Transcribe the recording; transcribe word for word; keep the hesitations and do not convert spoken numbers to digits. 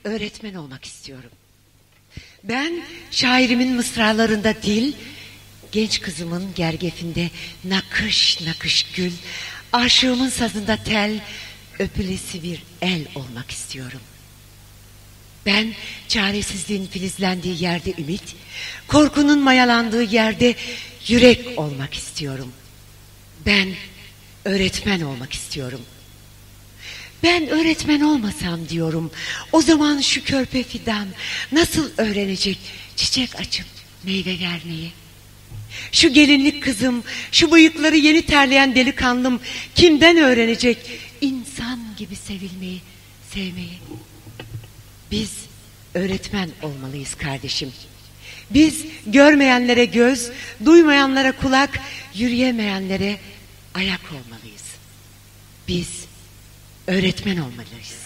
öğretmen olmak istiyorum. Ben şairimin mısralarında dil, genç kızımın gergefinde nakış nakış gül, aşığımın sazında tel, öpülesi bir el olmak istiyorum. Ben çaresizliğin filizlendiği yerde ümit, korkunun mayalandığı yerde yürek olmak istiyorum. Ben öğretmen olmak istiyorum. Ben öğretmen olmasam diyorum, o zaman şu körpe fidan nasıl öğrenecek çiçek açıp meyve vermeyi? Şu gelinlik kızım, şu bıyıkları yeni terleyen delikanlım kimden öğrenecek insan gibi sevilmeyi, sevmeyi? Biz öğretmen olmalıyız kardeşim. Biz görmeyenlere göz, duymayanlara kulak, yürüyemeyenlere ayak olmalıyız. Biz öğretmen olmalıyız.